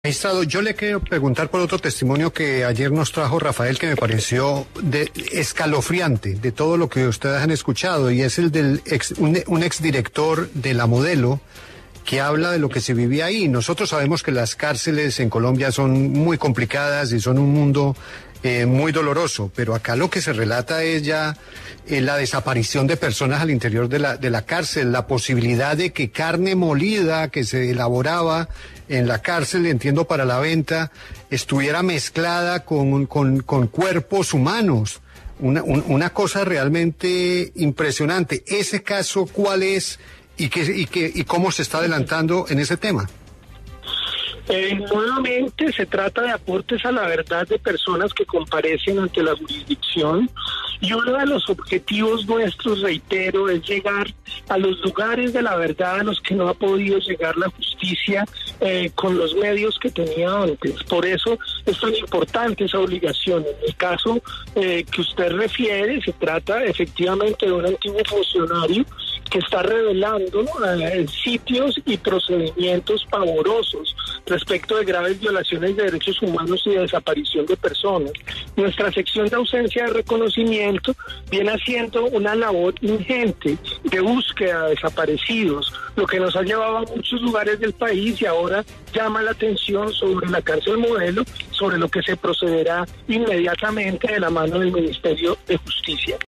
Magistrado, yo le quiero preguntar por otro testimonio que ayer nos trajo Rafael, que me pareció escalofriante de todo lo que ustedes han escuchado, y es el del un exdirector de La Modelo, que habla de lo que se vivía ahí. Nosotros sabemos que las cárceles en Colombia son muy complicadas y son un mundo muy doloroso, pero acá lo que se relata es ya la desaparición de personas al interior de la cárcel, la posibilidad de que carne molida que se elaboraba en la cárcel, entiendo para la venta, estuviera mezclada con cuerpos humanos. Una cosa realmente impresionante. ¿Ese caso cuál es y cómo se está adelantando en ese tema? Nuevamente se trata de aportes a la verdad de personas que comparecen ante la jurisdicción, y uno de los objetivos nuestros, reitero, es llegar a los lugares de la verdad a los que no ha podido llegar la justicia con los medios que tenía antes. Por eso es tan importante esa obligación. En el caso que usted refiere, se trata efectivamente de un antiguo funcionario que está revelando sitios y procedimientos pavorosos respecto de graves violaciones de derechos humanos y de desaparición de personas. Nuestra sección de ausencia de reconocimiento viene haciendo una labor ingente de búsqueda de desaparecidos, lo que nos ha llevado a muchos lugares del país, y ahora llama la atención sobre la cárcel Modelo, sobre lo que se procederá inmediatamente de la mano del Ministerio de Justicia.